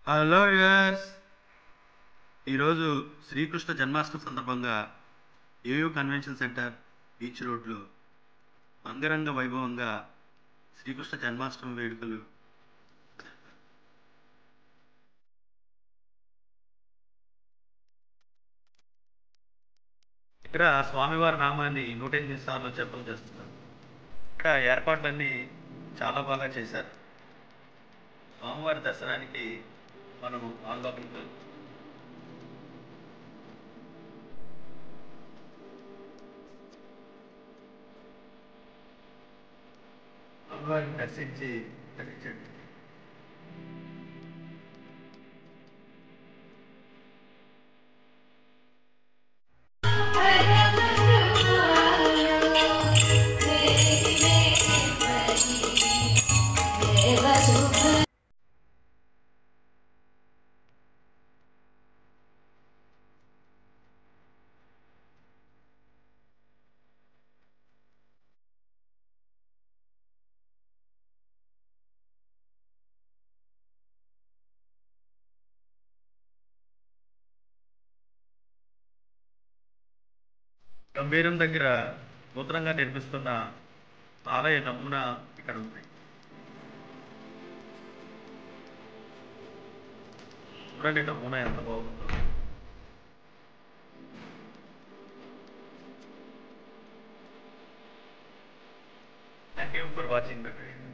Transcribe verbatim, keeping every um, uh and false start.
Hello yes ఈరోజు శ్రీకృష్ణ జన్మాష్టమి సందర్భంగా AU convention centre beach రోడ్లో అంగరంగ వైభవంగా శ్రీకృష్ణ జన్మాష్టమి వేడుకలు ఇక్కడ స్వామివారి నామాన్ని నూట ఎనిమిది సార్లు జపం చేస్తున్నారు. ఇక్కడ ఏర్పాట్లన్నీ చాలా బాగా చేశారు. స్వామివారి దర్శనానికి మనము ఆంధ్రప్రదేశ్ స్వామివారిని దర్శించి ధరించండి. గంభీరం దగ్గర నూతనంగా నిర్మిస్తున్న ఆలయ నమూనా ఇక్కడ ఉంది. చూడండి నమూనా ఎంత బాగుందో. Thank you for watching the video.